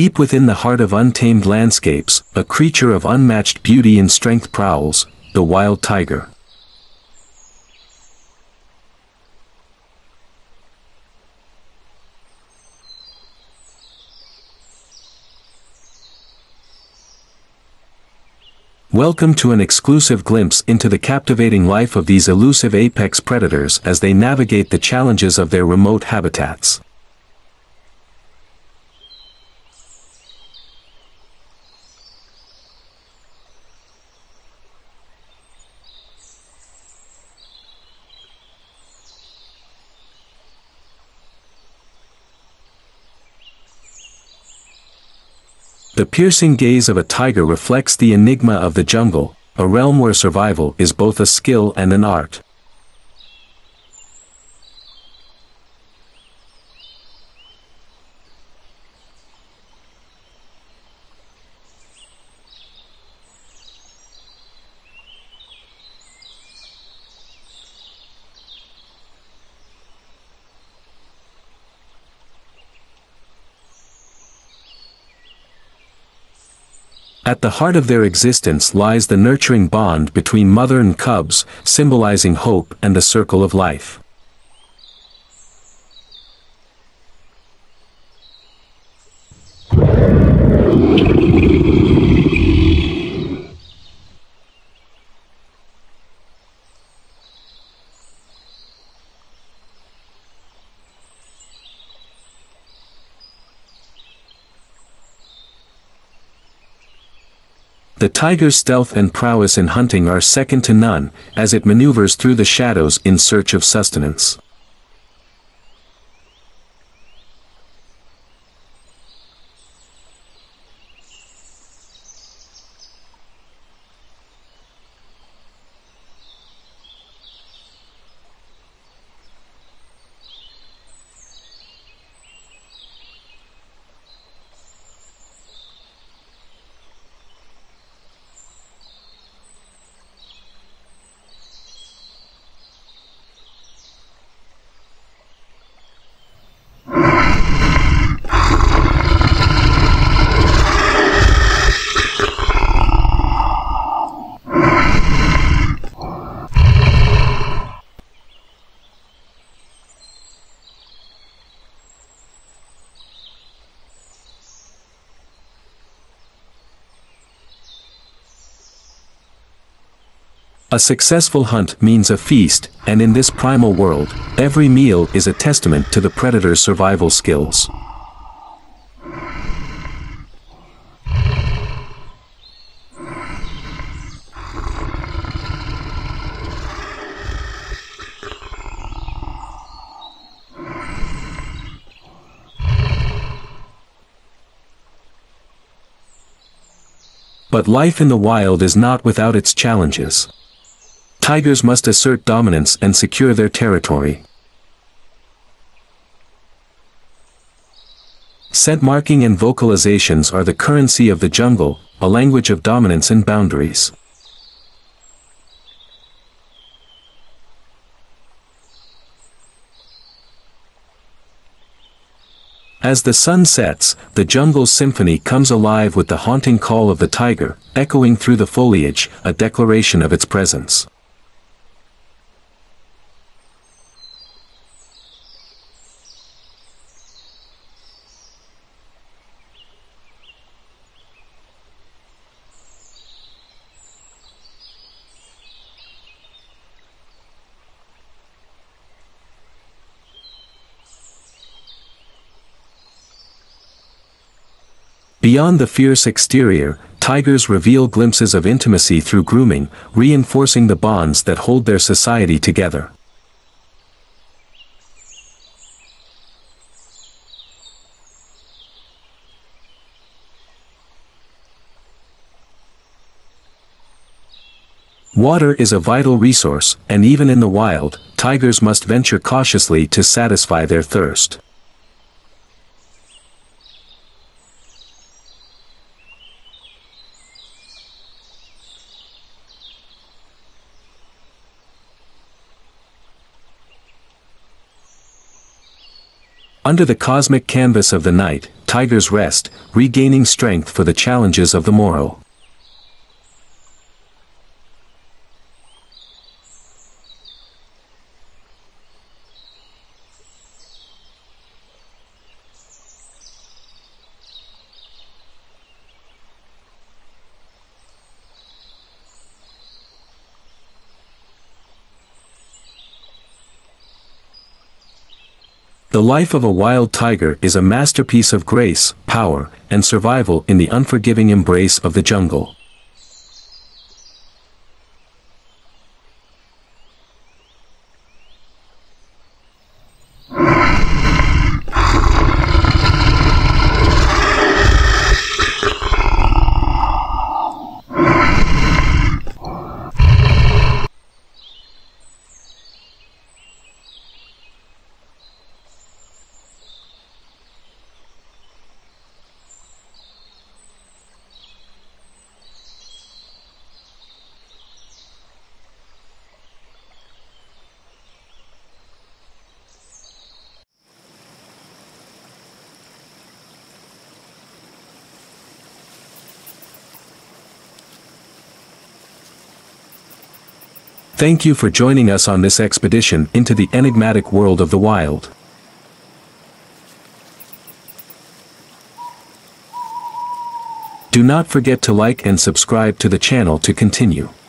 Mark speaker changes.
Speaker 1: Deep within the heart of untamed landscapes, a creature of unmatched beauty and strength prowls, the wild tiger. Welcome to an exclusive glimpse into the captivating life of these elusive apex predators as they navigate the challenges of their remote habitats. The piercing gaze of a tiger reflects the enigma of the jungle, a realm where survival is both a skill and an art. At the heart of their existence lies the nurturing bond between mother and cubs, symbolizing hope and the circle of life. The tiger's stealth and prowess in hunting are second to none, as it maneuvers through the shadows in search of sustenance. A successful hunt means a feast, and in this primal world, every meal is a testament to the predator's survival skills. But life in the wild is not without its challenges. Tigers must assert dominance and secure their territory. Scent marking and vocalizations are the currency of the jungle, a language of dominance and boundaries. As the sun sets, the jungle's symphony comes alive with the haunting call of the tiger, echoing through the foliage, a declaration of its presence. Beyond the fierce exterior, tigers reveal glimpses of intimacy through grooming, reinforcing the bonds that hold their society together. Water is a vital resource, and even in the wild, tigers must venture cautiously to satisfy their thirst. Under the cosmic canvas of the night, tigers rest, regaining strength for the challenges of the morrow. The life of a wild tiger is a masterpiece of grace, power, and survival in the unforgiving embrace of the jungle. Thank you for joining us on this expedition into the enigmatic world of the wild. Do not forget to like and subscribe to the channel to continue.